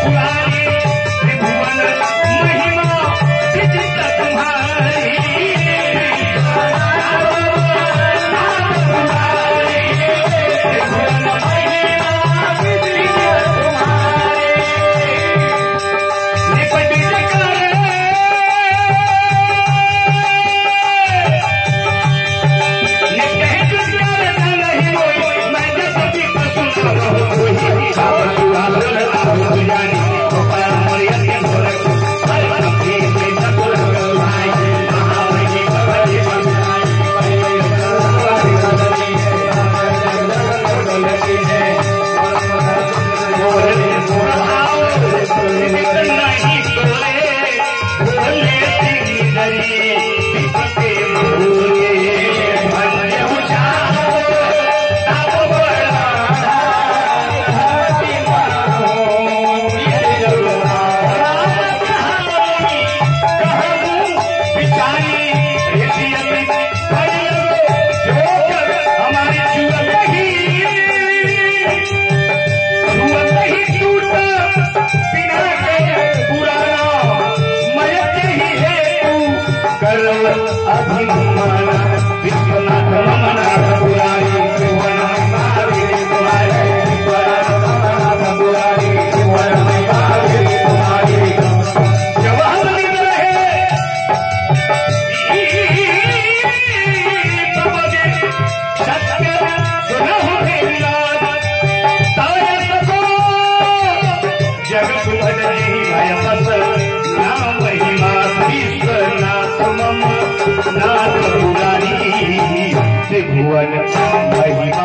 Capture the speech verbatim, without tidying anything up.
विश्वनाथ रमनाथ पुरारी त्रिभुवन महावीर कुमारी विश्वनाथ रमनाथ पुरारी त्रिभुवन महावीर कुमारी जब हम लिख रहे सत्य सुनहु जग सुभज नहीं भय बस नाम महिमा विश्वनाथ मम नाथ पुरारी त्रिभुवन महिमा